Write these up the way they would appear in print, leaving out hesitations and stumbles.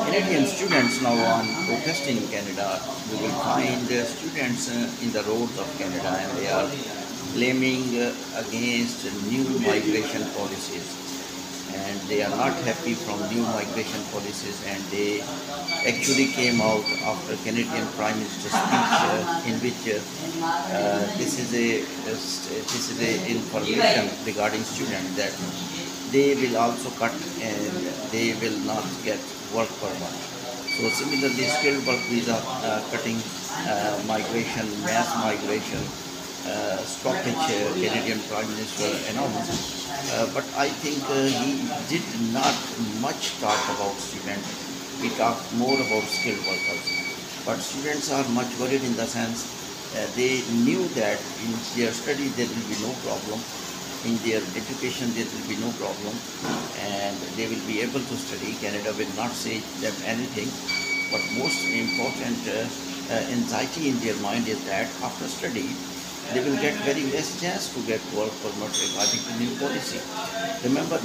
Canadian students now on protest in Canada. You will find students in the roads of Canada, and they are claiming against new migration policies. And they are not happy from new migration policies, and they actually came out after Canadian Prime Minister's speech in which this is a information regarding students that they will also cut and they will not get work permit. So similarly, skilled work visa cutting, migration, mass migration, stoppage, Canadian Prime Minister announced. But I think he did not much talk about students. He talked more about skilled workers. But students are much worried in the sense they knew that in their study there will be no problem, in their education there will be no problem, and they will be able to study. Canada will not say them anything, but most important anxiety in their mind is that after study they will get very less chance to get work permit according to new policy. Remember,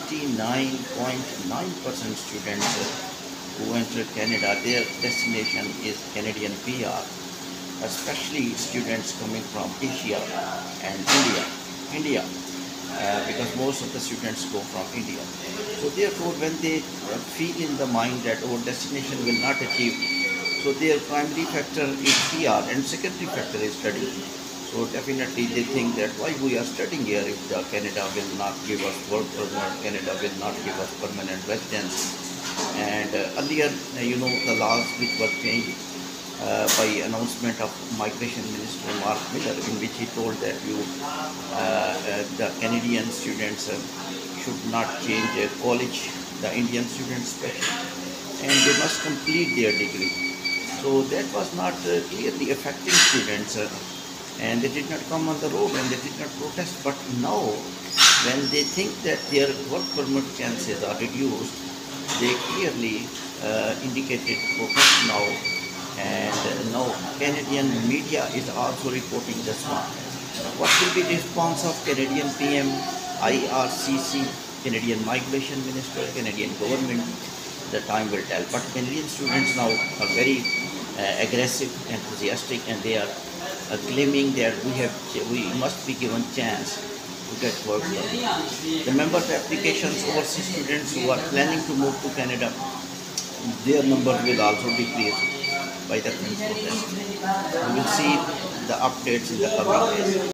99.9% students who enter Canada, their destination is Canadian PR, especially students coming from Asia and India, because most of the students go from India. So therefore, when they feel in the mind that our destination will not achieve, so their primary factor is PR and secondary factor is study. So definitely they think that why we are studying here if the Canada will not give us work permit, Canada will not give us permanent residence. And earlier, the laws which were changed by announcement of Migration Minister Mark Miller, in which he told that the Canadian students should not change college, the Indian students especially, and they must complete their degree. So that was not clearly affecting students, and they did not come on the road and they did not protest. But now, when they think that their work permit chances are reduced, they clearly indicated protest now, and now Canadian media is also reporting this one. What will be the response of Canadian PM, IRCC, Canadian Migration Minister, Canadian government? The time will tell. But Canadian students now are very aggressive, enthusiastic, and they are claiming that we must be given chance to get work done. Remember, the applications, overseas students who are planning to move to Canada, their number will also decrease by the current protest. We will see the updates in the coming days.